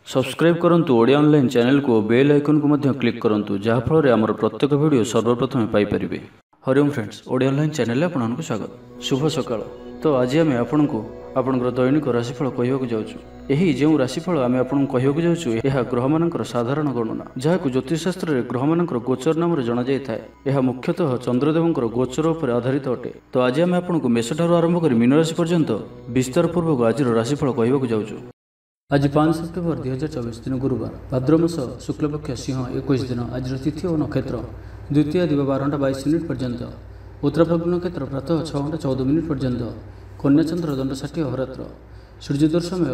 Subscribe करंतु Odia online channel को bell icon को मध्य क्लिक करंतु जहाँ फल आमर प्रत्येक वीडियो सर्वप्रथम पाइपर। Hariom friends, Odia online channel आपको स्वागत। शुभ सकाळ। तो आज आम आपको आपंकर दैनिक राशिफल कहवाक जाऊँ। यही जो राशिफल आम आपको कहवाक जाऊँ यह ग्रह मानकर साधारण गणना जहाँ ज्योतिषशास्त्र में ग्रह मानकर गोचर नाम जना जाए। यह मुख्यतः चंद्रदेवंकर गोचर पर आधारित अटे। तो आज आम आपको मेष ठार आरंभ कर मीन राशि पर्यंत विस्तार पूर्वक आज राशिफल कहवाक जाऊँ। आज 5 सेप्टेम्बर 2024 दिन गुरुवार, भाद्रमास शुक्लपक्ष सिंह 21 दिन। आज तिथि और नक्षत्र द्वितीय दिवा 12:22 पर्यंत, उत्तराफल्गुन नक्षत्र प्रातः 6:14 पर्यंत, कन्याचंद्र दंड 60 अहोरात्र, सूर्योदय समय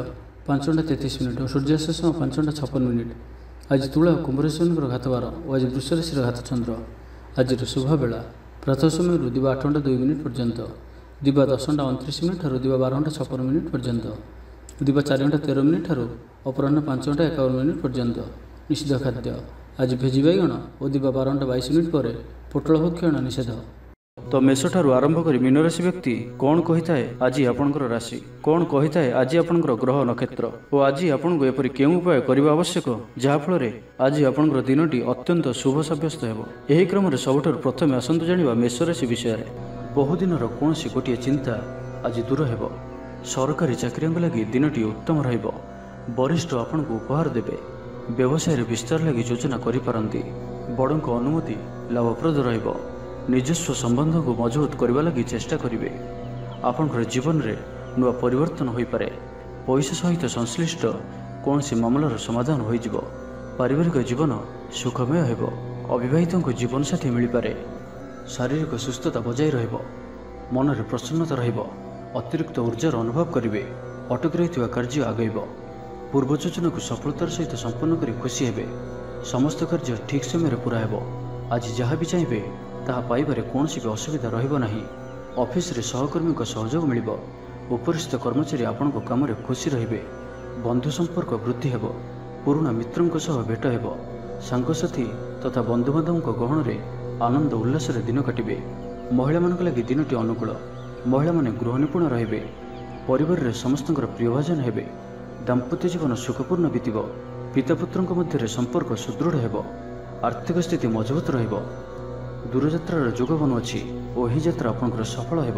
5:33 और सूर्यास्त समय 5:56। आज तुला कुंभ राशि घातवार और आज वृष राशि घातचंद्र। आज शुभ बेला प्रातः समय दिवा 8:02 पर्यंत, दिवा 10:29 और दिवा 12:56 पर्यंत, दिवा 4:13 अपराह 5:51 पर्यंत। निषिद्ध खाद्य आज भेजी बैगण और दिवा 12:22 पर पोटल भक्षण निषेध। तो मेष ठारू आरंभ कर मीन राशि व्यक्ति कौन कही है आज आपंकर राशि, कौन कही है आज आपंकर ग्रह नक्षत्र और आज आपको एपरी केउं उपाय करने आवश्यक जहाँफल आज आपंकर दिनटी अत्यंत शुभ सब्यस्त हो। यही क्रम सबुठ प्रथम आसतु जाना मेष राशि विषय। बहुदिन कौन गोटे चिंता आज दूर हो। सरकारी चाकरी लगी दिनटी उत्तम रहिब। वरिष्ठ आपन को उपहार देवे। व्यवसाय विस्तार लगी योजना करिपारंती। बड़ों अनुमति लाभप्रद रहिब। निजस्व संबंध को मजबूत करने लगी चेष्टा करेंगे। आपनकर जीवन में नुआ परिवर्तन हो पारे। पैसा सहित संश्लिष्ट कौन सी मामलार समाधान हो। पारिवारिक जीवन सुखमय हो। अविवाहितों को जीवन साथी मिल पारे। शारीरिक सुस्थता बजाय रहिब। मन में प्रसन्नता रहिब। अतिरिक्त ऊर्जार अनुभव करेंगे। अटक रही कार्य आगेब। पूर्व योजना को सफलतार सहित संपन्न कर खुशी हेबे। समस्त कार्य ठीक समय पूरा हो। आज जहाँ भी चाहिए ताहा पाइबारे कौन भी असुविधा रहिब नाही। ऑफिस रे सहकर्मी को सहयोग मिलिब। उपरिस्थ कर्मचारी आपण को काम रे खुशी रहिबे। बंधु संपर्क वृद्धि हेब। पुराना मित्रों सह भेट हेब। सांगसाथी तथा बंधुबांधवों गहन रे आनंद उल्लास रे दिन काटिबे। महिला मानक लगी दिनटी अनुकूल। महिला माने गृह निपुण रहिबे। परिवार रे समस्तंकर प्रियभाजन हेबे। दाम्पत्य जीवन सुखपूर्ण बीतिब। पिता पुत्रंक मध्य संपर्क सुदृढ़ हेब। आर्थिक स्थिति मजबूत रहिब। दूरयात्रार जोग बनुअछि और यही यात्रा आपंकर सफल हेब।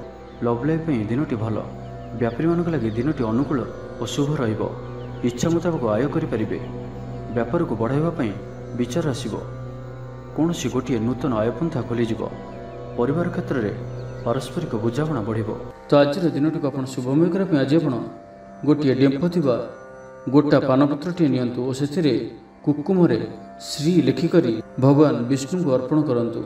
लव लाइफ दिनटी भल। व्यापारी मानक लगी दिनटी अनुकूल और शुभ रहिब। इच्छा मुताबक आय करें। व्यापार को बढ़ाइबा विचार आसिब। कौन सी गोटे नूतन आयपंथा खोलीजिब। परिवार क्षेत्र में पारस्परिक बुझाणा बढ़। तो आज दिन को आप शुभमय करने आज आप गोटे डेम्फ थी गोटा पानपत्रटे नियंतु और से कुकुम श्री लिखिक भगवान विष्णु को अर्पण करंतु।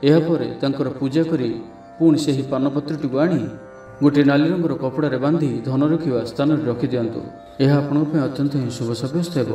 यापर पूजा करी पुणी से ही पानपत्रटी को आनी गोटे नाली रंगर कपड़े बांधि धन रखा स्थान में रखी दिंतु। यह आप अत्यंत ही शुभ सब्यस्त हो।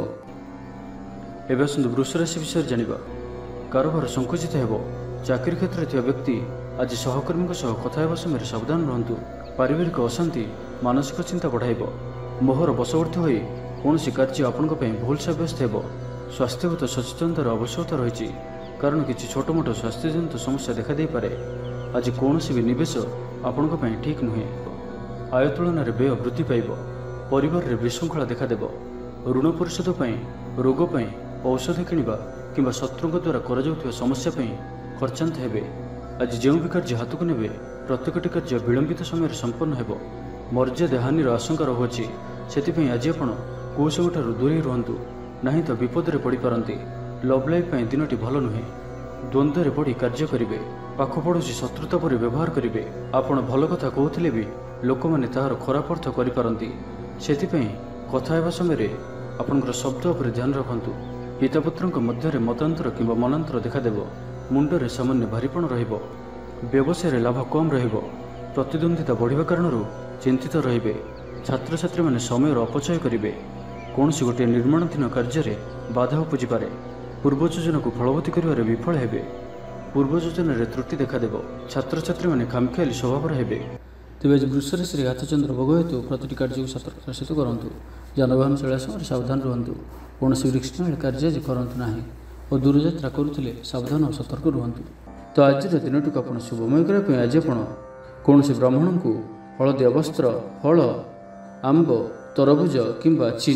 एवं वृष राशि विषय जाना। कारोबार संकुचित हो। चाकरी क्षेत्र में व्यक्ति आज सहकर्मी कथा समय सावधान रहंतु। पारिवारिक अशांति मानसिक चिंता बढ़ाइब। मोहर बशवर्ती हो कौन कार्य आपण भूल सब्यस्त हो। स्वास्थ्यगत सचेतनतार आवश्यकता रही कारण किसी छोट मोट स्वास्थ्यजनित समस्या देखा दे पारे। आज कौन भी निवेश आपण ठीक नुहे। आय तुलन में व्यय वृद्धि पाइब। परिवार में विशृंखला देखादेव। ऋण परिशोध रोग औषध किणवा कि शत्रु द्वारा कर समस्या खर्चांत हेबे। आज जो भी कार्य हाथ को नेबे प्रत्येकटी कार्य विलंबित समय संपन्न हेबो। मर्यादा हानिर आशंका रहुछि। सेतिपई आज आपण कौशल दूरे रुहंतु नहीं तो विपद रे पड़ी पारंती। लव लाइफ दिनटी भल नुहे। द्वंद्व पड़ी कार्य करेंगे। पाखपड़ोशी शत्रुता पर व्यवहार करेंगे। आपण भल कथा कहते भी लोक मैंने तार खराब अर्थ करिपारंती। सेतिपई कथा हेबा समय आपनकर शब्द पर ध्यान रखंतु। पितापुत्रंक मध्य मतांतर किंबा मनांतर देखादेव। मुंडरे सामान्य भारीपण रहिब। व्यवसाय लाभ कम रहिब। प्रतिद्वंदिता बढ़िबा कारणरू चिंतित रहिबे। छात्र छात्री माने समय अपचय करिवे। कौन सी गोटे निर्माणाधीन कार्य बाधा उपजी पारे। पूर्व योजना को फलवती करिवारे विफल हेबे। पूर्व योजन त्रुटि देखादेव। छात्र छात्री माने खामखियाली स्वभाव हेबे। तेज वृष राशि घातचंद्र भोग हेतु प्रति कार्य को सतर्कता सहित करूँ। जानवाहन चलवा समय सावधान रुहतु। कौन रिस्क कार्य आज करूँ ना और दूरयात्रा करुले सावधान और सतर्क रुहतु। तो आज दिन को आप शुभमय करने आज आप कौन ब्राह्मण को हलदिया वस्त्र फल आंब तरबुज किंबा चीनी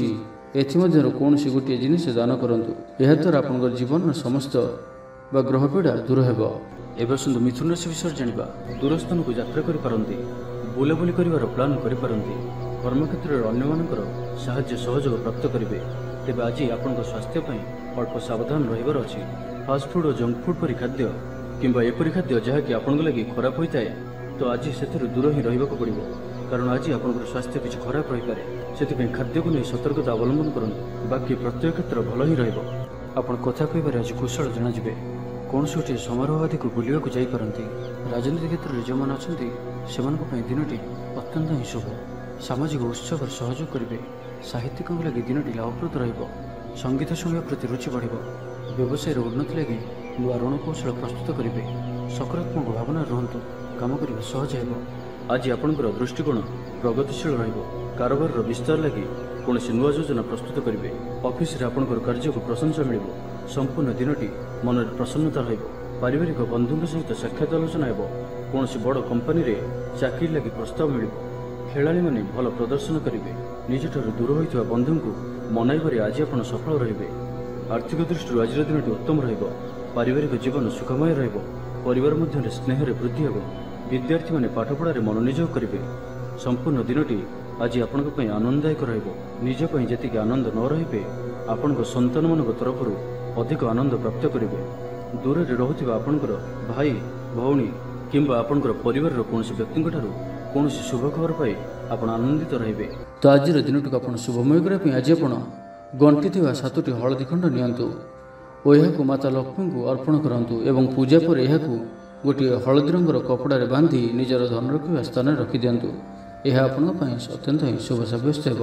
एथिमध्यरु कौनसी गोटे जिनिस दान करंतु। एहा द्वारा आपनकर जीवन समस्त बा ग्रह पीड़ा दूर हेब। एबे सुंदर मिथुन राशि विषय जानिबा। दूरस्थान को यात्रा करि पारंती, बुलाबुली करिवार प्लान करि पारंती, कर्मक्षेत्र रे अन्य मानकर साहाय्य सहयोग प्राप्त करिवे। तेबे आज आपनकर स्वास्थ्य पई अल्प सावधान रहिबार अछि। फास्ट फूड और जंक फूड परि खाद्य किंबा एपरि खाद्य जहा कि आपनक लागि खराब होइताय तो आज सेथिरु दूर ही रहिबाक पड़िबो, कारण आज आपनकर स्वास्थ्य किछ खराब रहि पारे। सेति खाद्य को नहीं सतर्कता अवलंबन करंतु, बाकी प्रत्येक क्षेत्र भल ही रहिबो। आपण कथा कहिबार आज कुशल जनाजिबे। कौन गोटे समारोह आदि को बुलिया को जाईपारती। राजनीति क्षेत्र में जो मैंने अच्छा से दिनटी अत्यंत ही शुभ। सामाजिक उत्सव सहयोग करेंगे। साहित्यिकों लगी दिनटी लाभप्रद रहिबो। संगीत शुणिया प्रति रुचि बढ़। व्यवसाय उन्नति लगी नुआ रणकौशल प्रस्तुत करेंगे। सकारात्मक भावना रुहतु, काम करने सहज हो। आज आपंकर दृष्टिकोण प्रगतिशील रहिबो। कारोबार विस्तार लगी कौन नुआ योजना प्रस्तुत करेंगे। ऑफिस रे आपंकर कार्य को प्रशंसा मिल। संपूर्ण दिनटी मन में प्रसन्नता रहिबो। पारिवारिक बंधुओं सहित साक्षात आलोचना हेबो। कौन बड़ कंपनी रे चाकरी लगी प्रस्ताव मिलिबो। खेलाड़ी माने भल प्रदर्शन करेंगे। निजठारु दूर होइथिबा बंधु को मनाइबारे आज आपण सफल रहिबे। आर्थिक दृष्टि आज दिनटी उत्तम रहिबो। पारिवारिक जीवन सुखमय रहिबो। परिवार मध्य स्नेह वृद्धि हेबो। विद्यार्थी माने पाठपढ़ा मनोनियोग करेंगे। संपूर्ण दिनटी आज आपण आनंददायक रहिबो। निज पई जेतिक आनंद न रहिबे आपण संतान मान तरफ अधिक आनंद प्राप्त करेंगे। दूर में रोथिबा आपणकर भाई भौणी किंबा आपणकर परिवार कौन व्यक्ति कौन शुभ खबर पाई आप आनंदित रहिबे। तो आज दिनटी आप शुभमय करने आज आप गंटी 7टी हलदी खंड नियंतु और यह माता लक्ष्मी को अर्पण करंतु एवं पूजा पर यह गोटे हलदी रंगर कपड़ा बांधि निजर धन रखा स्थान रखी दिंतु। यह आपण अत्यंत ही शुभ सब्यस्त हो।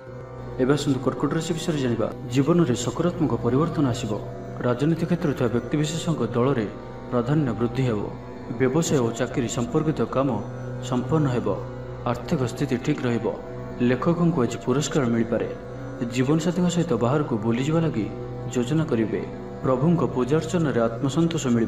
एवं आसतु कर्कट राशि विषय जानिबा। जीवन में सकारात्मक परिवर्तन आसिबो। राजनीति क्षेत्र में व्यक्तिविशेषों दल में प्राधान्य वृद्धि हेब। व्यवसाय और चाकरी संपर्कित काम संपन्न हेब। आर्थिक स्थिति ठीक रहिबो। लेखकों को आज पुरस्कार मिल पारे। जीवन साथी सहित बाहर को बुली जावा लगी योजना करेंगे। प्रभु को पूजार्चन में आत्मसंतोष मिल।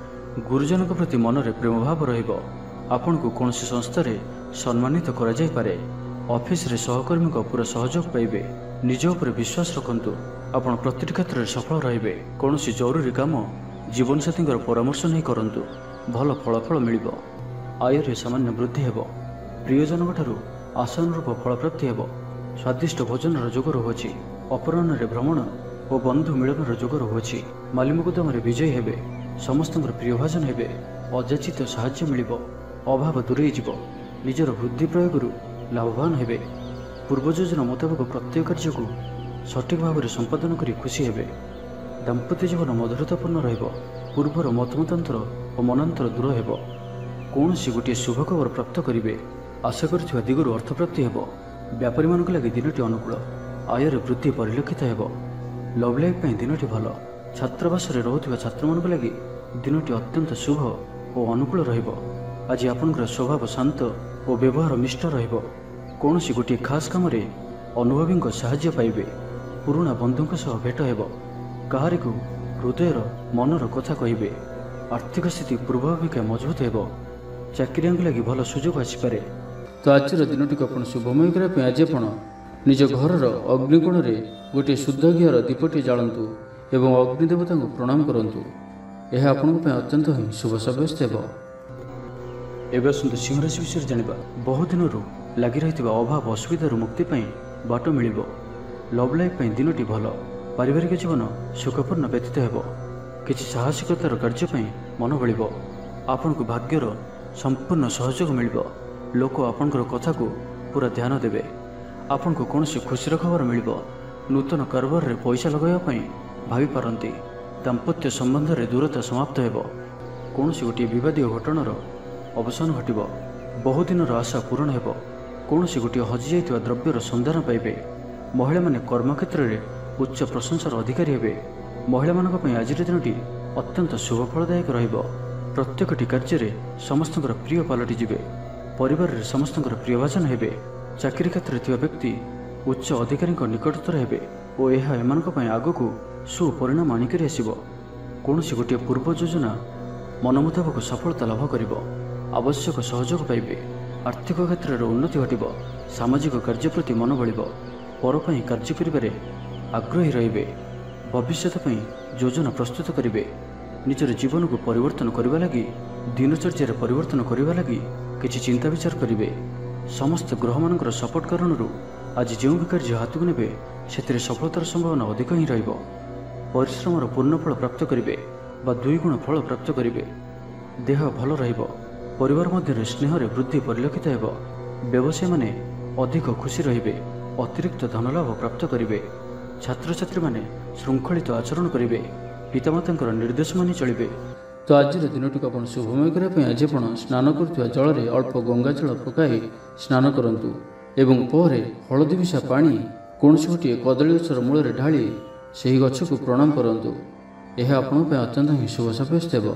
गुरुजन प्रति मन में प्रेम भाव रहिबो। आपण को कौन संस्था सम्मानित करा जाय पारे। ऑफिस रे सहकर्मी को पूरा सहयोग पाइबे। निज उपर विश्वास रखंतु। आपण प्रत्येक क्षेत्र में सफल रहिबे। कौन जरूरी काम जीवन साथी परामर्श नहीं करंतु, भल फलाफल मिलिबो। आय रे सामान्य वृद्धि हेबो। प्रियजन ठारू आशानुरूप फल प्राप्ति हेबो। स्वादिष्ट भोजन जोग रहुछि। अपराह्न रे भ्रमण और बंधु मिलन जोग रहुछि। मालिमुकदम विजयी हेबे। समस्त प्रिय भाजन हेबे। अजाचित साहाय्य मिलिबो। अभाव दूरेई जिवो। निजर बुद्धि प्रयोग लाभवान हेबे। पूर्व योजना मुताबक प्रत्येक कार्य को सठिक भाव में संपादन करी खुशी हेबे। दाम्पत्य जीवन मधुरतापूर्ण रहिबो। पूर्वर मतमतांतर और मनांतर दूर हेबो। कौन गोटे शुभ खबर प्राप्त करेंगे। आशा कर दिगरु अर्थप्राप्ति हेबो। व्यापारी मान लगी दिनटी अनुकूल। आय वृद्धि परिलक्षित हेबो। लव लाइफ दिनटी भल। छात्रावास रोथुवा छात्र मान लगी दिनटी अत्यंत शुभ और अनुकूल रहिबो। आज आपनकर स्वभाव शांत और व्यवहार मिष्ट रहिबो। कौन गोटे खास काम रे अनुभवी साहाय्य पाइबे। पुराणा बंधुओं सह भेट हेबो। काहारी को हृदयर मनर कथा कहिबे। आर्थिक स्थिति पूर्व अपेक्षा मजबूत हेबो। चाकरिया लगी भल सुजोग आसीपारे। तो आज दिनटी को आप शुभमय करने आज आप निज घर अग्निकोण में गोटे शुद्ध घीर दीपटी जालतु एवं अग्निदेवता को प्रणाम करूँ। यह आपण अत्यंत ही शुभ सब्यस्त हो। एवं आसतु सिंह राशि विषय जानिबा। बहुत दिन लगी रही अभाव असुविधार मुक्ति बाट मिल। लव लाइफ दिनटी भल। पारिवारिक जीवन सुखपूर्ण व्यतीत हेबो। किछि साहसिकतार कार्य मन बळ। आपण को भाग्यर संपूर्ण सहयोग मिल। लोक आपणकर कथा को पूरा ध्यान देवे। आपण को कौन खुशी खबर मिल। नूतन कारोबार रे पैसा लगाइबा भावी पारंती। दाम्पत्य संबंध रे दूरता समाप्त हेबो। कौन गोटे विवादीय घटनार अवसान घटिबो। बहु दिन आशा पूर्ण हेबो। कौन गोटे हजि जाइतिबा द्रव्यर संधान पाइबे। महिला माने कर्मक्षेत्र में उच्च प्रशंसार अधिकारी हेबे। महिला मानक पई आज दिनटी अत्यंत शुभ फलदायक रहिबो। प्रत्येकटी कार्य में समस्तଙ୍କର प्रिय पलटि जिवे। परिवार रे समस्तଙ୍କର प्रियभाजन हेबे। चाकरी क्षेत्र में व्यक्ति उच्च अधिकारी निकटतर हेबे और यह एमानक पई आगकू सुपरिणाम आनिकरी आसिबो। कौन गोटे पूर्व योजना मन मुताबक सफलता लाभ करिबो। आवश्यक सहयोग पाइबे। आर्थिक क्षेत्र में उन्नति घटिबो। सामाजिक कार्य प्रति मन बळिबो। पर ପାଇଁ କାର୍ଯ୍ୟ କରିବାରେ ଆଗ୍ରହୀ ରହିବେ। ଭବିଷ୍ୟତ ପାଇଁ ଯୋଜନା ପ୍ରସ୍ତୁତ କରିବେ। ନିଜର ଜୀବନକୁ ପରିବର୍ତ୍ତନ କରିବା ଲାଗି, ଦିନଚର୍ଯ୍ୟାରେ ପରିବର୍ତ୍ତନ କରିବା ଲାଗି କିଛି ଚିନ୍ତା ବିଚାର କରିବେ। ସମସ୍ତ ଗ୍ରହମାନଙ୍କର ସପୋର୍ଟ କାରଣରୁ ଆଜି ଯେଉଁ ବି କାର୍ଯ୍ୟ ହାତକୁ ନେବେ ସେଥିରେ ସଫଳତାର ସମ୍ଭାବନା ଅଧିକ ହିଁ ରହିବ। ପରିଶ୍ରମର ପୂର୍ଣ୍ଣ ଫଳ ପ୍ରାପ୍ତ କରିବେ ବା 2 ଗୁଣ ଫଳ ପ୍ରାପ୍ତ କରିବେ। ଦେହ ଭଲ ରହିବ। ପରିବାର ମଧ୍ୟରେ ସ୍ନେହରେ ବୃଦ୍ଧି ପରିଲକ୍ଷିତ ହେବ। ବ୍ୟବସାୟୀମାନେ ଅଧିକ ଖୁସି ରହିବେ। ଅତିରିକ୍ତ ଧନଲାଭ ପ୍ରାପ୍ତ କରିବେ। ଛାତ୍ରଛାତ୍ରୀମାନେ ଶୃଙ୍ଖଳିତ ଆଚରଣ କରିବେ। ପିତାମାତାଙ୍କର ନିର୍ଦ୍ଦେଶ ମାନି ଚଳିବେ। ତ ଆଜିର ଦିନଟିକୁ ଆପଣ ଶୁଭମୟ କରିବା ପାଇଁ ଆଜି ଆପଣ ସ୍ନାନ କରୁଥିବା ଜଳରେ ଅଳ୍ପ ଗଙ୍ଗା ଜଳ ପକାଇ ସ୍ନାନ କରନ୍ତୁ ଏବଂ ପରେ ହଳଦୀ ମିଶା ପାଣି କୌଣସି ଗୋଟିଏ କଦଳୀ ଗଛର ମୂଳରେ ଢାଳି ସେହି ଗଛକୁ ପ୍ରଣାମ କରନ୍ତୁ। ଏହା ଆପଣଙ୍କ ପାଇଁ ଅତ୍ୟନ୍ତ ହିଁ ଶୁଭ ସାବ୍ୟସ୍ତ ହେବ।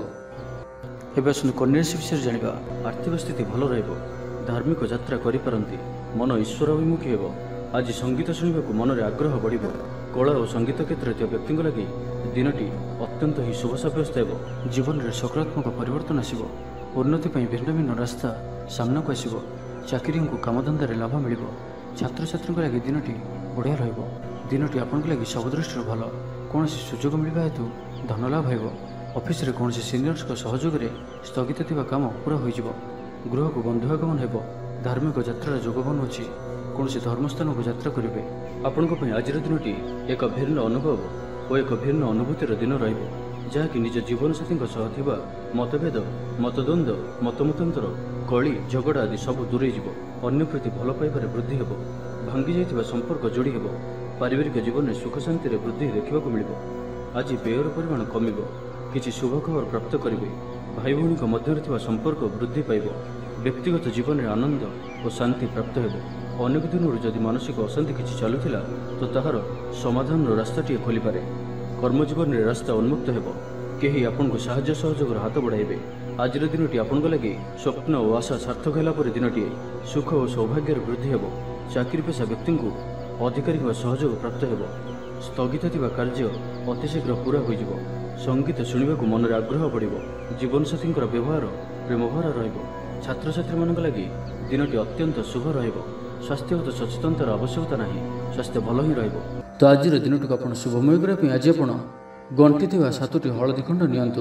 ଏବେ ଆସନ୍ତୁ କନ୍ୟା ରାଶି ବିଷୟରେ ଜାଣିବା। ଆର୍ଥିକ ସ୍ଥିତି ଭଲ ରହିବ। ଧାର୍ମିକ ଯାତ୍ରା କରିପାରନ୍ତି। ମନ ଈଶ୍ୱର ଅଭିମୁଖୀ ହେବ। ଆଜି ସଙ୍ଗୀତ ଶୁଣିବାକୁ ମନରେ ଆଗ୍ରହ ବଢ଼ିବ। କଳା ଓ ସଙ୍ଗୀତ କ୍ଷେତ୍ରରେ ଥିବା ବ୍ୟକ୍ତିଙ୍କ ଲାଗି ଦିନଟି ଅତ୍ୟନ୍ତ ହିଁ ଶୁଭ ସାବ୍ୟସ୍ତ ହେବ। ଜୀବନରେ ସକାରାତ୍ମକ ପରିବର୍ତ୍ତନ ଆସିବ। ଉନ୍ନତି ପାଇଁ ଭିନ୍ନ ଭିନ୍ନ ରାସ୍ତା ସାମ୍ନାକୁ ଆସିବ। ଚାକିରିଙ୍କୁ କାମଧନ୍ଦାରେ ଲାଭ ମିଳିବ। ଛାତ୍ରଛାତ୍ରୀଙ୍କ ଲାଗି ଦିନଟି ବଢ଼ିଆ ରହିବ। ଦିନଟି ଆପଣଙ୍କ ଲାଗି ସବୁ ଦୃଷ୍ଟିରୁ ଭଲ। କୌଣସି ସୁଯୋଗ ମିଳିବା ହେତୁ ଧନଲାଭ ହେବ। ଅଫିସରେ କୌଣସି ସିନିୟର୍ସଙ୍କ ସହଯୋଗରେ ସ୍ଥଗିତ ଥିବା କାମ ପୁରା ହୋଇଯିବ। ଗୃହକୁ ବନ୍ଧୁ ଆଗମନ ହେବ। ଧାର୍ମିକ ଯାତ୍ରାର ଯୋଗ ବନୁଅଛି। କୌଣସି ଧର୍ମସ୍ଥାନକୁ ଯାତ୍ରା କରିବେ। ଆପଣଙ୍କ ପାଇଁ ଆଜିର ଦିନଟି ଏକ ଭିନ୍ନ ଅନୁଭବ ଓ ଏକ ଭିନ୍ନ ଅନୁଭୂତିର ଦିନ ରହିବ, ଯାହାକି ନିଜ ଜୀବନସାଥୀଙ୍କ ସହ ଥିବା ମତଭେଦ, ମତଦ୍ୱନ୍ଦ୍ୱ, ମତମତାନ୍ତର, କଳି ଝଗଡ଼ା ଆଦି ସବୁ ଦୂରେଇ ଯିବ। ଅନ୍ୟ ପ୍ରତି ଭଲ ପାଇବାରେ ବୃଦ୍ଧି ହେବ। ଭାଙ୍ଗି ଯାଇଥିବା ସମ୍ପର୍କ ଯୋଡ଼ି ହେବ। ପାରିବାରିକ ଜୀବନରେ ସୁଖ ଶାନ୍ତିରେ ବୃଦ୍ଧି ଦେଖିବାକୁ ମିଳିବ। ଆଜି ବ୍ୟୟର ପରିମାଣ କମିବ। କିଛି ଶୁଭ ଖବର ପ୍ରାପ୍ତ କରିବେ। ଭାଇ ଭଉଣୀଙ୍କ ମଧ୍ୟରେ ଥିବା ସମ୍ପର୍କ ବୃଦ୍ଧି ପାଇବ। ବ୍ୟକ୍ତିଗତ ଜୀବନରେ ଆନନ୍ଦ ଓ ଶାନ୍ତି ପ୍ରାପ୍ତ ହେବ। ଅନେକ ଦିନରୁ ଯଦି ମାନସିକ ଅଶାନ୍ତି କିଛି ଚାଲୁଥିଲା ତ ତାହାର ସମାଧାନର ରାସ୍ତାଟିଏ ଖୋଲିପାରେ। କର୍ମଜୀବନରେ ରାସ୍ତା ଉନ୍ମୁକ୍ତ ହେବ। କେହି ଆପଣଙ୍କୁ ସାହାଯ୍ୟ ସହଯୋଗର ହାତ ବଢ଼ାଇବେ। ଆଜିର ଦିନଟି ଆପଣଙ୍କ ଲାଗି ସ୍ୱପ୍ନ ଓ ଆଶା ସାର୍ଥକ ହେଲା ପରି ଦିନଟିଏ। ସୁଖ ଓ ସୌଭାଗ୍ୟର ବୃଦ୍ଧି ହେବ। ଚାକିରି ପେଶା ବ୍ୟକ୍ତିଙ୍କୁ ଅଧିକାରୀଙ୍କ ସହଯୋଗ ପ୍ରାପ୍ତ ହେବ। ସ୍ଥଗିତ ଥିବା କାର୍ଯ୍ୟ ଅତି ଶୀଘ୍ର ପୂରା ହୋଇଯିବ। ସଙ୍ଗୀତ ଶୁଣିବାକୁ ମନରେ ଆଗ୍ରହ ବଢ଼ିବ। ଜୀବନସାଥୀଙ୍କର ବ୍ୟବହାର ପ୍ରେମଭରା ରହିବ। ଛାତ୍ରଛାତ୍ରୀମାନଙ୍କ ଲାଗି ଦିନଟି ଅତ୍ୟନ୍ତ ଶୁଭ ରହିବ। ସ୍ୱାସ୍ଥ୍ୟଗତ ସଚେତନତାର ଆବଶ୍ୟକତା ନାହିଁ। ସ୍ୱାସ୍ଥ୍ୟ ଭଲ ହିଁ ରହିବ। ତ ଆଜିର ଦିନଟିକୁ ଆପଣ ଶୁଭମୟ କରିବା ପାଇଁ ଆଜି ଆପଣ ଗଣ୍ଠି ଥିବା 7ଟି ହଳଦୀ ଖଣ୍ଡ ନିଅନ୍ତୁ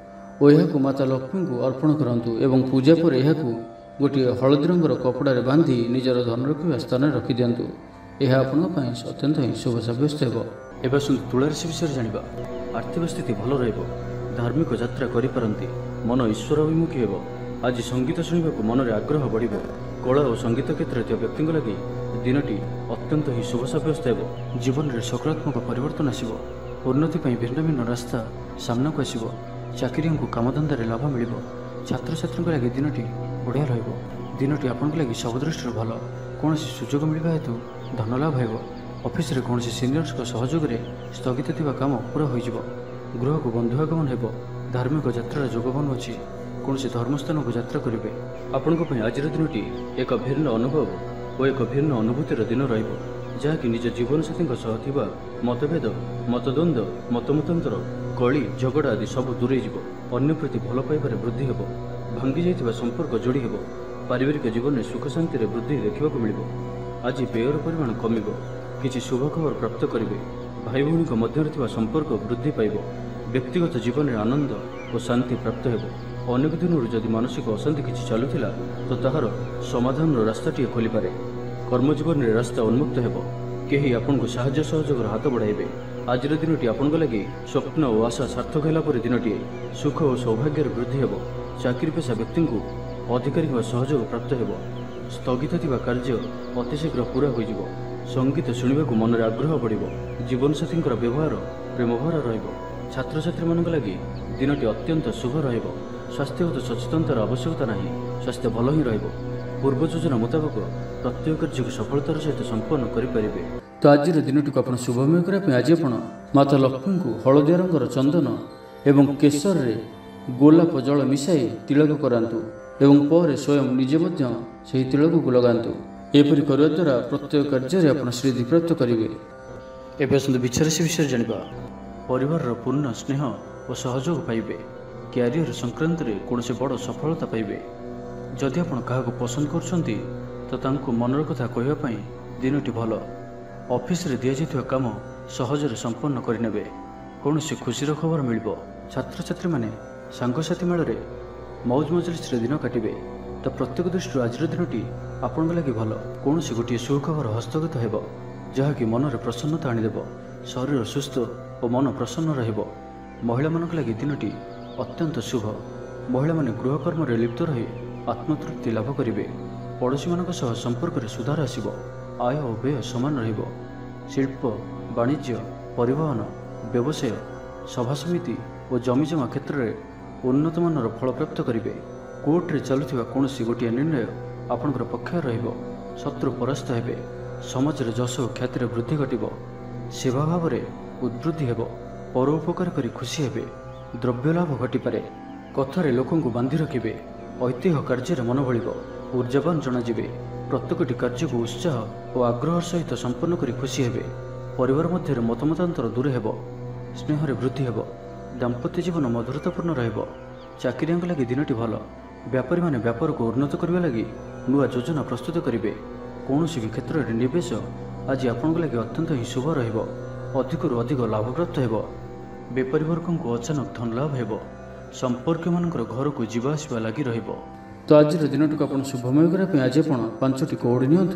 ଓ ଏହାକୁ ମାତା ଲକ୍ଷ୍ମୀଙ୍କୁ ଅର୍ପଣ କରନ୍ତୁ ଏବଂ ପୂଜା ପରେ ଏହାକୁ ଗୋଟିଏ ହଳଦୀ ରଙ୍ଗର କପଡ଼ାରେ ବାନ୍ଧି ନିଜର ଧନ ରଖିବା ସ୍ଥାନରେ ରଖିଦିଅନ୍ତୁ। ଏହା ଆପଣଙ୍କ ପାଇଁ ଅତ୍ୟନ୍ତ ହିଁ ଶୁଭ ସାବ୍ୟସ୍ତ ହେବ। ଏବେ ଆସନ୍ତୁ ତୁଳା ରାଶି ବିଷୟରେ ଜାଣିବା। ଆର୍ଥିକ ସ୍ଥିତି ଭଲ ରହିବ। ଧାର୍ମିକ ଯାତ୍ରା କରିପାରନ୍ତି। ମନ ଈଶ୍ୱର ଅଭିମୁଖୀ ହେବ। ଆଜି ସଙ୍ଗୀତ ଶୁଣିବାକୁ ମନରେ ଆଗ୍ରହ ବଢ଼ିବ। କଳା ଓ ସଙ୍ଗୀତ କ୍ଷେତ୍ରରେ ଥିବା ବ୍ୟକ୍ତିଙ୍କ ଲାଗି ଦିନଟି ଅତ୍ୟନ୍ତ ହିଁ ଶୁଭ ସାବ୍ୟସ୍ତ ହେବ। ଜୀବନରେ ସକାରାତ୍ମକ ପରିବର୍ତ୍ତନ ଆସିବ। ଉନ୍ନତି ପାଇଁ ଭିନ୍ନ ଭିନ୍ନ ରାସ୍ତା ସାମ୍ନାକୁ ଆସିବ। ଚାକିରିଙ୍କୁ କାମଧନ୍ଦାରେ ଲାଭ ମିଳିବ। ଛାତ୍ରଛାତ୍ରୀଙ୍କ ଲାଗି ଦିନଟି ବଢ଼ିଆ ରହିବ। ଦିନଟି ଆପଣଙ୍କ ଲାଗି ସବୁ ଦୃଷ୍ଟିରୁ ଭଲ। କୌଣସି ସୁଯୋଗ ମିଳିବା ହେତୁ ଧନଲାଭ ହେବ। ଅଫିସରେ କୌଣସି ସିନିୟର୍ସଙ୍କ ସହଯୋଗରେ ସ୍ଥଗିତ ଥିବା କାମ ପୁରା ହୋଇଯିବ। ଗୃହକୁ ବନ୍ଧୁ ଆଗମନ ହେବ। ଧାର୍ମିକ ଯାତ୍ରାର ଯୋଗ ବନୁଅଛି। କୌଣସି ଧର୍ମସ୍ଥାନକୁ ଯାତ୍ରା କରିବେ। ଆପଣଙ୍କ ପାଇଁ ଆଜିର ଦିନଟି ଏକ ଭିନ୍ନ ଅନୁଭବ ଓ ଏକ ଭିନ୍ନ ଅନୁଭୂତିର ଦିନ ରହିବ, ଯାହାକି ନିଜ ଜୀବନସାଥୀଙ୍କ ସହ ଥିବା ମତଭେଦ, ମତଦ୍ୱନ୍ଦ୍ୱ, ମତମତାନ୍ତର, କଳି ଝଗଡ଼ା ଆଦି ସବୁ ଦୂରେଇ ଯିବ। ଅନ୍ୟ ପ୍ରତି ଭଲ ପାଇବାରେ ବୃଦ୍ଧି ହେବ। ଭାଙ୍ଗି ଯାଇଥିବା ସମ୍ପର୍କ ଯୋଡ଼ି ହେବ। ପାରିବାରିକ ଜୀବନରେ ସୁଖ ଶାନ୍ତିରେ ବୃଦ୍ଧି ଦେଖିବାକୁ ମିଳିବ। ଆଜି ବ୍ୟୟର ପରିମାଣ କମିବ। କିଛି ଶୁଭ ଖବର ପ୍ରାପ୍ତ କରିବେ। ଭାଇ ଭଉଣୀଙ୍କ ମଧ୍ୟରେ ଥିବା ସମ୍ପର୍କ ବୃଦ୍ଧି ପାଇବ। ବ୍ୟକ୍ତିଗତ ଜୀବନରେ ଆନନ୍ଦ ଓ ଶାନ୍ତି ପ୍ରାପ୍ତ ହେବ। ଅନେକ ଦିନରୁ ଯଦି ମାନସିକ ଅଶାନ୍ତି କିଛି ଚାଲୁଥିଲା ତ ତାହାର ସମାଧାନର ରାସ୍ତାଟିଏ ଖୋଲିପାରେ। କର୍ମଜୀବନରେ ରାସ୍ତା ଉନ୍ମୁକ୍ତ ହେବ। କେହି ଆପଣଙ୍କୁ ସାହାଯ୍ୟ ସହଯୋଗର ହାତ ବଢ଼ାଇବେ। ଆଜିର ଦିନଟି ଆପଣଙ୍କ ଲାଗି ସ୍ୱପ୍ନ ଓ ଆଶା ସାର୍ଥକ ହେଲା ପରି ଦିନଟିଏ। ସୁଖ ଓ ସୌଭାଗ୍ୟର ବୃଦ୍ଧି ହେବ। ଚାକିରି ପେଶା ବ୍ୟକ୍ତିଙ୍କୁ ଅଧିକାରୀଙ୍କ ସହଯୋଗ ପ୍ରାପ୍ତ ହେବ। ସ୍ଥଗିତ ଥିବା କାର୍ଯ୍ୟ ଅତି ଶୀଘ୍ର ପୂରା ହୋଇଯିବ। ସଙ୍ଗୀତ ଶୁଣିବାକୁ ମନରେ ଆଗ୍ରହ ବଢ଼ିବ। ଜୀବନସାଥୀଙ୍କର ବ୍ୟବହାର ପ୍ରେମଭରା ରହିବ। ଛାତ୍ରଛାତ୍ରୀମାନଙ୍କ ଲାଗି ଦିନଟି ଅତ୍ୟନ୍ତ ଶୁଭ ରହିବ। ସ୍ୱାସ୍ଥ୍ୟଗତ ସଚେତନତାର ଆବଶ୍ୟକତା ନାହିଁ। ସ୍ୱାସ୍ଥ୍ୟ ଭଲ ହିଁ ରହିବ। ପୂର୍ବ ଯୋଜନା ମୁତାବକ ପ୍ରତ୍ୟେକ କାର୍ଯ୍ୟକୁ ସଫଳତାର ସହିତ ସମ୍ପନ୍ନ କରିପାରିବେ। ତ ଆଜିର ଦିନଟିକୁ ଆପଣ ଶୁଭମୟ କରିବା ପାଇଁ ଆଜି ଆପଣ ମାତା ଲକ୍ଷ୍ମୀଙ୍କୁ ହଳଦିଆ ରଙ୍ଗର ଚନ୍ଦନ ଏବଂ କେଶରରେ ଗୋଲାପ ଜଳ ମିଶାଇ ତିଳକ କରାନ୍ତୁ ଏବଂ ପରେ ସ୍ୱୟଂ ନିଜେ ମଧ୍ୟ ସେହି ତିଳକକୁ ଲଗାନ୍ତୁ। ଏପରି କରିବା ଦ୍ୱାରା ପ୍ରତ୍ୟେକ କାର୍ଯ୍ୟରେ ଆପଣ ସିଦ୍ଧି ପ୍ରାପ୍ତ କରିବେ। ଏବେ ଆସନ୍ତୁ ବିଛା ରାଶି ବିଷୟରେ ଜାଣିବା। ପରିବାରର ପୂର୍ଣ୍ଣ ସ୍ନେହ ଓ ସହଯୋଗ ପାଇବେ। କ୍ୟାରିୟର ସଂକ୍ରାନ୍ତରେ କୌଣସି ବଡ଼ ସଫଳତା ପାଇବେ। ଯଦି ଆପଣ କାହାକୁ ପସନ୍ଦ କରୁଛନ୍ତି ତ ତାଙ୍କୁ ମନର କଥା କହିବା ପାଇଁ ଦିନଟି ଭଲ। ଅଫିସରେ ଦିଆଯାଇଥିବା କାମ ସହଜରେ ସମ୍ପନ୍ନ କରିନେବେ। କୌଣସି ଖୁସିର ଖବର ମିଳିବ। ଛାତ୍ରଛାତ୍ରୀମାନେ ସାଙ୍ଗସାଥୀ ମେଳରେ ମୌଜ ମଜଲିସରେ ଦିନ କାଟିବେ। ତ ପ୍ରତ୍ୟେକ ଦୃଷ୍ଟିରୁ ଆଜିର ଦିନଟି ଆପଣଙ୍କ ଲାଗି ଭଲ। କୌଣସି ଗୋଟିଏ ସୁଖବର ହସ୍ତଗତ ହେବ ଯାହାକି ମନରେ ପ୍ରସନ୍ନତା ଆଣିଦେବ। ଶରୀର ସୁସ୍ଥ ଓ ମନ ପ୍ରସନ୍ନ ରହିବ। ମହିଳାମାନଙ୍କ ଲାଗି ଦିନଟି ଅତ୍ୟନ୍ତ ଶୁଭ। ମହିଳାମାନେ ଗୃହକର୍ମରେ ଲିପ୍ତ ରହି ଆତ୍ମତୃପ୍ତି ଲାଭ କରିବେ। ପଡ଼ୋଶୀମାନଙ୍କ ସହ ସମ୍ପର୍କରେ ସୁଧାର ଆସିବ। ଆୟ ଓ ବ୍ୟୟ ସମାନ ରହିବ। ଶିଳ୍ପ, ବାଣିଜ୍ୟ, ପରିବହନ, ବ୍ୟବସାୟ, ସଭାସମିତି ଓ ଜମିଜମା କ୍ଷେତ୍ରରେ ଉନ୍ନତମାନର ଫଳପ୍ରାପ୍ତ କରିବେ। କୋର୍ଟରେ ଚାଲୁଥିବା କୌଣସି ଗୋଟିଏ ନିର୍ଣ୍ଣୟ ଆପଣଙ୍କର ପକ୍ଷରେ ରହିବ। ଶତ୍ରୁ ପରାସ୍ତ ହେବେ। ସମାଜରେ ଯଶ ଓ ଖ୍ୟାତିରେ ବୃଦ୍ଧି ଘଟିବ। ସେବା ଭାବରେ ଉଦ୍ବୃଦ୍ଧି ହେବ। ପର ଉପକାର କରି ଖୁସି ହେବେ। ଦ୍ରବ୍ୟ ଲାଭ ଘଟିପାରେ। କଥାରେ ଲୋକଙ୍କୁ ବାନ୍ଧି ରଖିବେ। ଐତିହ୍ୟ କାର୍ଯ୍ୟରେ ମନ ବଳିବ। ଉର୍ଜାବାନ ଜଣାଯିବେ। ପ୍ରତ୍ୟେକଟି କାର୍ଯ୍ୟକୁ ଉତ୍ସାହ ଓ ଆଗ୍ରହ ସହିତ ସମ୍ପନ୍ନ କରି ଖୁସି ହେବେ। ପରିବାର ମଧ୍ୟରେ ମତମତାନ୍ତର ଦୂର ହେବ। ସ୍ନେହରେ ବୃଦ୍ଧି ହେବ। ଦାମ୍ପତ୍ୟ ଜୀବନ ମଧୁରତାପୂର୍ଣ୍ଣ ରହିବ। ଚାକିରିଆଙ୍କ ଲାଗି ଦିନଟି ଭଲ। ବ୍ୟାପାରୀମାନେ ବ୍ୟାପାରକୁ ଉନ୍ନତ କରିବା ଲାଗି ନୂଆ ଯୋଜନା ପ୍ରସ୍ତୁତ କରିବେ। କୌଣସି ବି କ୍ଷେତ୍ରରେ ନିବେଶ ଆଜି ଆପଣଙ୍କ ଲାଗି ଅତ୍ୟନ୍ତ ହିଁ ଶୁଭ ରହିବ। ଅଧିକରୁ ଅଧିକ ଲାଭପ୍ରାପ୍ତ ହେବ। ବେପାରୀ ବର୍ଗଙ୍କୁ ଅଚାନକ ଧନ ଲାଭ ହେବ। ସମ୍ପର୍କୀୟମାନଙ୍କର ଘରକୁ ଯିବା ଆସିବା ଲାଗି ରହିବ। ତ ଆଜିର ଦିନଟିକୁ ଆପଣ ଶୁଭମୟ କରିବା ପାଇଁ ଆଜି ଆପଣ 5ଟି କଉଡ଼ି ନିଅନ୍ତୁ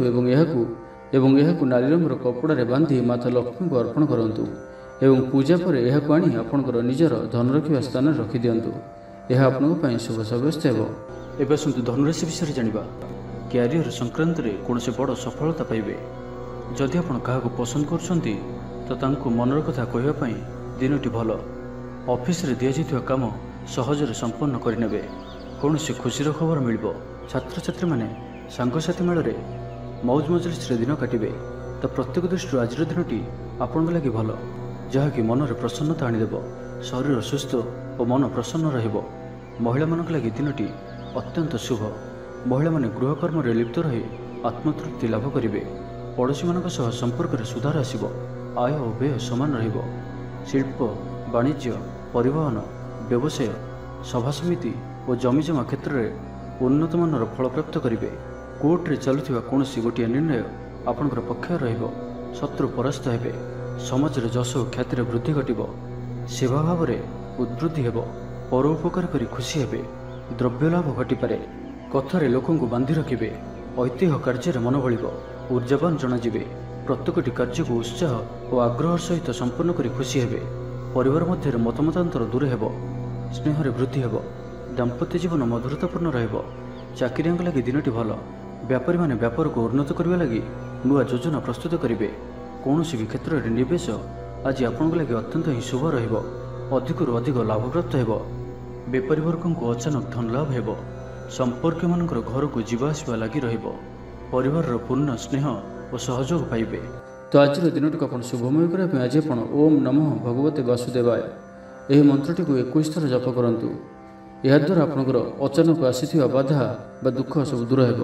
ଏବଂ ଏହାକୁ ନାଲି ରଙ୍ଗର କପଡ଼ାରେ ବାନ୍ଧି ମାତା ଲକ୍ଷ୍ମୀଙ୍କୁ ଅର୍ପଣ କରନ୍ତୁ ଏବଂ ପୂଜା ପରେ ଏହାକୁ ଆଣି ଆପଣଙ୍କର ନିଜର ଧନ ରଖିବା ସ୍ଥାନରେ ରଖିଦିଅନ୍ତୁ। ଏହା ଆପଣଙ୍କ ପାଇଁ ଶୁଭ ସାବ୍ୟସ୍ତ ହେବ। ଏବେ ଆସନ୍ତୁ ଧନୁରାଶି ବିଷୟରେ ଜାଣିବା। କ୍ୟାରିୟର ସଂକ୍ରାନ୍ତରେ କୌଣସି ବଡ଼ ସଫଳତା ପାଇବେ। ଯଦି ଆପଣ କାହାକୁ ପସନ୍ଦ କରୁଛନ୍ତି ତ ତାଙ୍କୁ ମନର କଥା କହିବା ପାଇଁ ଦିନଟି ଭଲ। ଅଫିସରେ ଦିଆଯାଇଥିବା କାମ ସହଜରେ ସମ୍ପନ୍ନ କରିନେବେ। କୌଣସି ଖୁସିର ଖବର ମିଳିବ। ଛାତ୍ରଛାତ୍ରୀମାନେ ସାଙ୍ଗସାଥୀ ମେଳରେ ମୌଜ ମଜଲିସରେ ଦିନ କାଟିବେ। ତ ପ୍ରତ୍ୟେକ ଦୃଷ୍ଟିରୁ ଆଜିର ଦିନଟି ଆପଣଙ୍କ ଲାଗି ଭଲ, ଯାହାକି ମନରେ ପ୍ରସନ୍ନତା ଆଣିଦେବ। ଶରୀର ସୁସ୍ଥ ଓ ମନ ପ୍ରସନ୍ନ ରହିବ। ମହିଳାମାନଙ୍କ ଲାଗି ଦିନଟି ଅତ୍ୟନ୍ତ ଶୁଭ। ମହିଳାମାନେ ଗୃହକର୍ମରେ ଲିପ୍ତ ରହି ଆତ୍ମତୃପ୍ତି ଲାଭ କରିବେ। ପଡ଼ୋଶୀମାନଙ୍କ ସହ ସମ୍ପର୍କରେ ସୁଧାର ଆସିବ। ଆୟ ଓ ବ୍ୟୟ ସମାନ ରହିବ। ଶିଳ୍ପ, ବାଣିଜ୍ୟ, ପରିବହନ, ବ୍ୟବସାୟ, ସଭାସମିତି ଓ ଜମିଜମା କ୍ଷେତ୍ରରେ ଉନ୍ନତମାନର ଫଳପ୍ରାପ୍ତ କରିବେ। କୋର୍ଟରେ ଚାଲୁଥିବା କୌଣସି ଗୋଟିଏ ନିର୍ଣ୍ଣୟ ଆପଣଙ୍କର ପକ୍ଷରେ ରହିବ। ଶତ୍ରୁ ପରାସ୍ତ ହେବେ। ସମାଜରେ ଯଶ ଓ ଖ୍ୟାତିରେ ବୃଦ୍ଧି ଘଟିବ। ସେବା ଭାବରେ ଉଦ୍ବୃଦ୍ଧି ହେବ। ପର ଉପକାର କରି ଖୁସି ହେବେ। ଦ୍ରବ୍ୟ ଲାଭ ଘଟିପାରେ। କଥାରେ ଲୋକଙ୍କୁ ବାନ୍ଧି ରଖିବେ। ଐତିହ୍ୟ କାର୍ଯ୍ୟରେ ମନ ବଳିବ। ଉର୍ଜାବାନ ଜଣାଯିବେ। ପ୍ରତ୍ୟେକଟି କାର୍ଯ୍ୟକୁ ଉତ୍ସାହ ଓ ଆଗ୍ରହ ସହିତ ସମ୍ପନ୍ନ କରି ଖୁସି ହେବେ। ପରିବାର ମଧ୍ୟରେ ମତମତାନ୍ତର ଦୂର ହେବ। ସ୍ନେହରେ ବୃଦ୍ଧି ହେବ। ଦାମ୍ପତ୍ୟ ଜୀବନ ମଧୁରତାପୂର୍ଣ୍ଣ ରହିବ। ଚାକିରିଆଙ୍କ ଲାଗି ଦିନଟି ଭଲ। ବ୍ୟାପାରୀମାନେ ବ୍ୟାପାରକୁ ଉନ୍ନତ କରିବା ଲାଗି ନୂଆ ଯୋଜନା ପ୍ରସ୍ତୁତ କରିବେ। କୌଣସି ବି କ୍ଷେତ୍ରରେ ନିବେଶ ଆଜି ଆପଣଙ୍କ ଲାଗି ଅତ୍ୟନ୍ତ ହିଁ ଶୁଭ ରହିବ। ଅଧିକରୁ ଅଧିକ ଲାଭପ୍ରାପ୍ତ ହେବ। ବେପାରୀ ବର୍ଗଙ୍କୁ ଅଚାନକ ଧନ ଲାଭ ହେବ। ସମ୍ପର୍କୀୟମାନଙ୍କର ଘରକୁ ଯିବା ଆସିବା ଲାଗି ରହିବ। ପରିବାରର ପୂର୍ଣ୍ଣ ସ୍ନେହ ଓ ସହଯୋଗ ପାଇବେ। ତ ଆଜିର ଦିନଟିକୁ ଆପଣ ଶୁଭମୟ କରିବା ପାଇଁ ଆଜି ଆପଣ ଓମ୍ ନମଃ ଭଗବତେ ବାସୁଦେବାୟ ଏହି ମନ୍ତ୍ରଟିକୁ 21 ଥର ଜପ କରନ୍ତୁ। ଏହାଦ୍ୱାରା ଆପଣଙ୍କର ଅଚାନକ ଆସିଥିବା ବାଧା ବା ଦୁଃଖ ସବୁ ଦୂର ହେବ।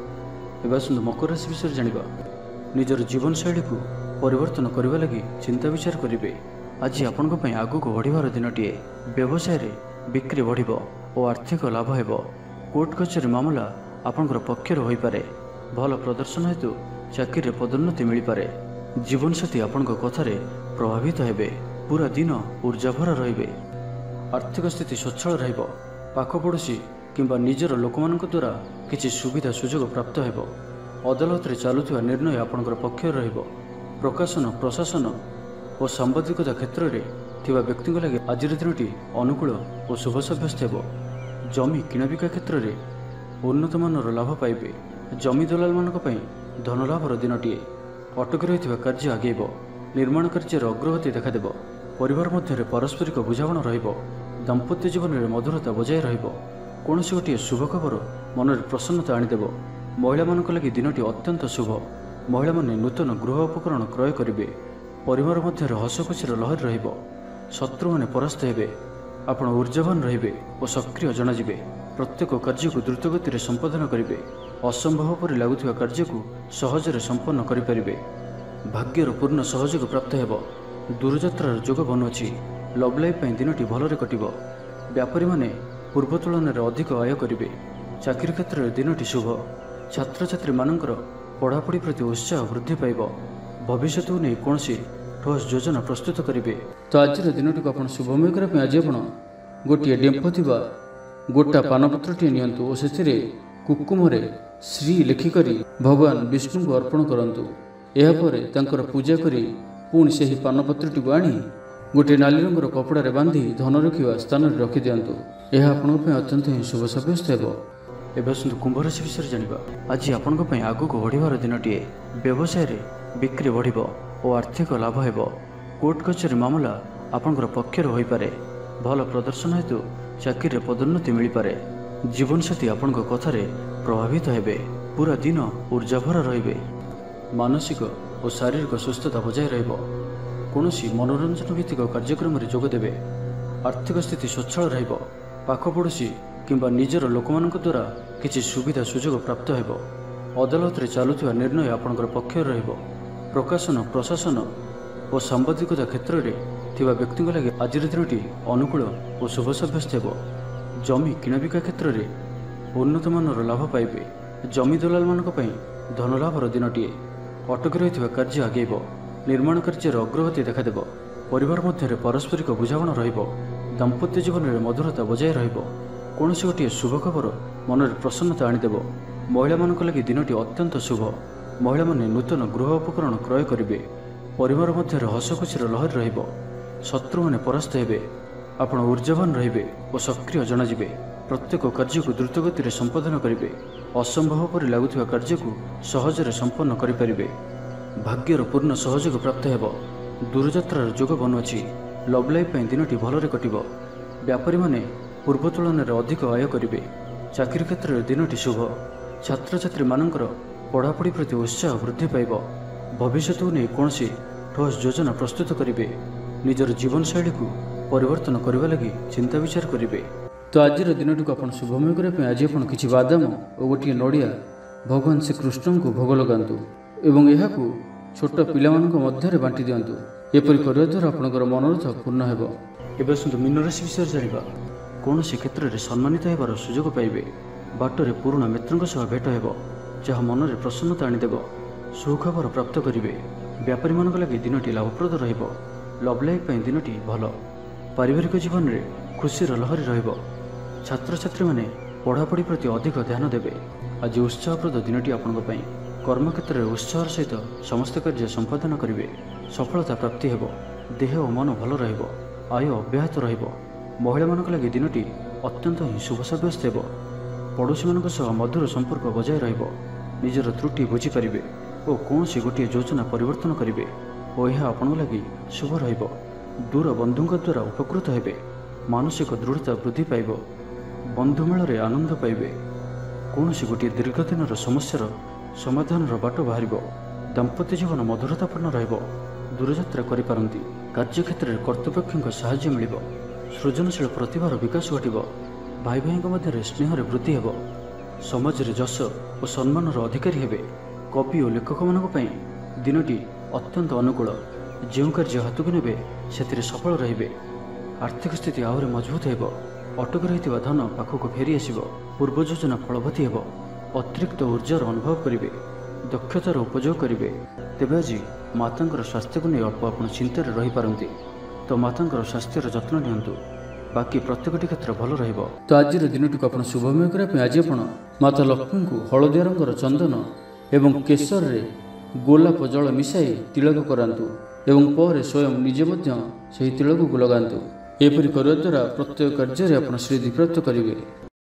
ଏବେ ଆସନ୍ତୁ ମକର ରାଶି ବିଷୟରେ ଜାଣିବା। ନିଜର ଜୀବନଶୈଳୀକୁ ପରିବର୍ତ୍ତନ କରିବା ଲାଗି ଚିନ୍ତା ବିଚାର କରିବେ। ଆଜି ଆପଣଙ୍କ ପାଇଁ ଆଗକୁ ବଢ଼ିବାର ଦିନଟିଏ। ବ୍ୟବସାୟରେ ବିକ୍ରି ବଢ଼ିବ ଓ ଆର୍ଥିକ ଲାଭ ହେବ। କୋର୍ଟ କଚେରୀ ମାମଲା ଆପଣଙ୍କର ପକ୍ଷରେ ହୋଇପାରେ। ଭଲ ପ୍ରଦର୍ଶନ ହେତୁ ଚାକିରିରେ ପଦୋନ୍ନତି ମିଳିପାରେ। ଜୀବନସାଥୀ ଆପଣଙ୍କ କଥାରେ ପ୍ରଭାବିତ ହେବେ। ପୁରା ଦିନ ଉର୍ଜାଭରା ରହିବେ। ଆର୍ଥିକ ସ୍ଥିତି ସ୍ୱଚ୍ଛଳ ରହିବ। ପାଖ ପଡ଼ୋଶୀ କିମ୍ବା ନିଜର ଲୋକମାନଙ୍କ ଦ୍ୱାରା କିଛି ସୁବିଧା ସୁଯୋଗ ପ୍ରାପ୍ତ ହେବ। ଅଦାଲତରେ ଚାଲୁଥିବା ନିର୍ଣ୍ଣୟ ଆପଣଙ୍କର ପକ୍ଷରେ ରହିବ। ପ୍ରକାଶନ, ପ୍ରଶାସନ ଓ ସାମ୍ବାଦିକତା କ୍ଷେତ୍ରରେ ଥିବା ବ୍ୟକ୍ତିଙ୍କ ଲାଗି ଆଜିର ଦିନଟି ଅନୁକୂଳ ଓ ଶୁଭ ସାବ୍ୟସ୍ତ ହେବ। ଜମି କିଣାବିକା କ୍ଷେତ୍ରରେ ଉନ୍ନତମାନର ଲାଭ ପାଇବେ। ଜମି ଦଲାଲମାନଙ୍କ ପାଇଁ ଧନଲାଭର ଦିନଟିଏ। ଅଟକି ରହିଥିବା କାର୍ଯ୍ୟ ଆଗେଇବ। ନିର୍ମାଣ କାର୍ଯ୍ୟରେ ଅଗ୍ରଗତି ଦେଖାଦେବ। ପରିବାର ମଧ୍ୟରେ ପାରସ୍ପରିକ ବୁଝାମଣା ରହିବ। ଦାମ୍ପତ୍ୟ ଜୀବନରେ ମଧୁରତା ବଜାୟ ରହିବ। କୌଣସି ଗୋଟିଏ ଶୁଭ ଖବର ମନରେ ପ୍ରସନ୍ନତା ଆଣିଦେବ। ମହିଳାମାନଙ୍କ ଲାଗି ଦିନଟି ଅତ୍ୟନ୍ତ ଶୁଭ। ମହିଳାମାନେ ନୂତନ ଗୃହ ଉପକରଣ କ୍ରୟ କରିବେ। ପରିବାର ମଧ୍ୟରେ ହସଖୁସିର ଲହରୀ ରହିବ। ଶତ୍ରୁମାନେ ପରାସ୍ତ ହେବେ। ଆପଣ ଉର୍ଜାବାନ ରହିବେ ଓ ସକ୍ରିୟ ଜଣାଯିବେ। ପ୍ରତ୍ୟେକ କାର୍ଯ୍ୟକୁ ଦ୍ରୁତଗତିରେ ସମ୍ପାଦନ କରିବେ। ଅସମ୍ଭବ ପରି ଲାଗୁଥିବା କାର୍ଯ୍ୟକୁ ସହଜରେ ସମ୍ପନ୍ନ କରିପାରିବେ। ଭାଗ୍ୟର ପୂର୍ଣ୍ଣ ସହଯୋଗ ପ୍ରାପ୍ତ ହେବ। ଦୂରଯାତ୍ରାର ଯୋଗ ବନୁଅଛି। ଲଭ୍ ଲାଇଫ୍ ପାଇଁ ଦିନଟି ଭଲରେ କଟିବ। ବ୍ୟାପାରୀମାନେ ପୂର୍ବ ତୁଳନାରେ ଅଧିକ ଆୟ କରିବେ। ଚାକିରି କ୍ଷେତ୍ରରେ ଦିନଟି ଶୁଭ। ଛାତ୍ରଛାତ୍ରୀମାନଙ୍କର ପଢ଼ାପଢ଼ି ପ୍ରତି ଉତ୍ସାହ ବୃଦ୍ଧି ପାଇବ। भविष्य को नहीं कौन ठोस योजना प्रस्तुत करेंगे। तो आज दिन टी आप शुभमय करने आज आप गोटे डेम्फ थी गोटा पानपत्रटी नियंतु और से कुकुमरे श्री लिखिक भगवान विष्णु को अर्पण करंतु। यापर पूजा करी पुणी से ही पानपत्रटी को आनी गोटे नाली रंगर कपड़े बांधि धन रखा स्थान में रखी दिंतु। यह आपण अत्यंत ही शुभ सब्यस्त हो। एवं कुंभ राशि विषय जाना आज आपण आग को बढ़िबार दिनटीए। व्यवसाय बिक्री बढ़ और आर्थिक लाभ हो। कोर्ट कचेरी मामला आपंकर पक्षर हो पारे। भल प्रदर्शन हेतु चाकरी पदोन्नति मिल पारे। जीवन साथी आपण कथार प्रभावित हेबे। पूरा दिन ऊर्जाभर रे। मानसिक और शारीरिक सुस्थता बजाय रहिबो। कौनसी मनोरंजन भित्तिक कार्यक्रम में जोगदेवे। आर्थिक स्थिति स्वच्छल रहिबो। पाखपड़ोशी किंबा निजर लोकमानक द्वारा किछि सुविधा सुजोग प्राप्त हेबो। अदालत रे चालुथिबा निर्णय आपणकर पक्ष रहिबो। प्रकाशन प्रशासन और सांबादिकता क्षेत्र में थिबा व्यक्ति लगे आज दिनटी अनुकूल और शुभ सब्यस्त हेबो। जमी किणाबिका क्षेत्र में उन्नत मानर लाभ पाइबे। जमी दलाल मानक पई धनलाभर दिनटीए। अटकी रही कार्य आगेब। निर्माण कार्य अग्रगति देखादेव। परिवार मध्य पारस्परिक बुझामणा रहिबो। दाम्पत्य जीवन में मधुरता बजाय रहिबो। कौन गोटे शुभ खबर मन में प्रसन्नता आनीदेव। महिला मानक लगी दिनटी अत्यंत शुभ। महिला माने नूतन गृह उपकरण क्रय करेंगे। परिवार मध्य हसखुशीर लहरी रहिबो। शत्रु माने परास्त हेबे। आपण ऊर्जावान रहिबे और सक्रिय जनाजिबे। प्रत्येक कार्य को द्रुतगति संपादन करेंगे। असंभव पर लगुवा कार्य को सहजरे संपन्न करें। भाग्यर पूर्ण सहयोग प्राप्त हेब। दूरयात्रार जोग बनुअछि। Love life दिनटी भलरे कटिब। व्यापारी माने पूर्व तुलन में अधिक आय करेंगे। चाकरी क्षेत्र में दिनटी शुभ। छात्र छात्री मानकर पढ़ापढ़ी प्रति उत्साह वृद्धि पाइब। भविष्य को नहीं कौन ठोस योजना प्रस्तुत करेंगे। निजर जीवन शैली को परिवर्तन करने लगी चिंता विचार करेंगे। तो आज दिन को आप शुभमय करने आज आप किसी बादाम और गोटे नड़िया भगवान श्रीकृष्ण को भोग लगातु एवं यह छोट पिला मध्य बांटी दिंतु। एपरी करने द्वारा आपंकर मनोरथ पूर्ण हो। एवं सुंदर मीन राशि विषय जाना कौन क्षेत्र में सम्मानित होबार सुजोग पाइबे। बाटर पुराणा मित्रों सह भेट हो जहाँ मन में प्रसन्नता आनीदेव। सुखबर प्राप्त करेंगे। व्यापारी मान लगे दिनटी लाभप्रद रहिबो। लव लाइफ दिनटी भल। पारिवारिक जीवन में खुशीर लहरी रहिबो। छात्र छात्री माने पढ़ापढ़ी प्रति अधिक ध्यान देवे। आज उत्साहप्रद दिनटी आपण कर्मक्षेत्र में उत्साह सहित समस्त कार्य संपादन करेंगे। सफलता प्राप्ति हेब। देह और मन भल रहिबो। आय अब्याहत रहिबो। महिला मानक लगी दिनटी अत्यंत ही शुभ सब्यस्त हेब। पड़ोशी मानक सह मधुर संपर्क बजाय रहिबो। निजर त्रुटि बुझीपारे और कौन गोटे योजना परिवर्तन करेंगे और यह आपण लगी शुभ रहिबो। दूर बंधुओं द्वारा उपकृत हेबे। मानसिक दृढ़ता वृद्धि पाइब। बंधुमेल आनंद पाइबे। कौन गोटे दीर्घ दिन समस्या समाधान बाट बाहर। दाम्पत्य जीवन मधुरतापूर्ण रहिबो। दूरयात्रा करिपारंती। कार्यक्षेत्र में कर्तृपक्षों साहाय्य मिलिबो। सृजनशील प्रतिभार विकास घटिबो। भाई भाई मध्य स्नेह वृद्धि हेब। समाज रे जश और सम्मान अधिकारी हेबे। कवि और लेखक मानक दिनटी अत्यंत अनुकूल। जो कार्य हाथ को नेबे से सफल रहिबे। आर्थिक स्थिति आहरी मजबूत हेब। अटक रही धन पाखक फेरी आसिब। पूर्व योजना फलवती हेब। अतिरिक्त ऊर्जार अनुभव करेंगे। दक्षतार उपयोग करेंगे। तेज आज माता स्वास्थ्य को नहीं अल्प आप चिंतार रही पारती। तो माता स्वास्थ्यर जत्न नियंतु। बाकी प्रत्येक क्षेत्र भल रहिबो। तो आज दिन को आप शुभमय करने आज आप माता लक्ष्मी को हलदिया रंगर चंदन एवं केसर रे गोलाप जल मिसाई तिलक करांतु एवं पर स्वयं निजे से तिलक को लगांतु। एपरि करने द्वारा प्रत्येक कार्य आप सिद्धि प्राप्त करेंगे।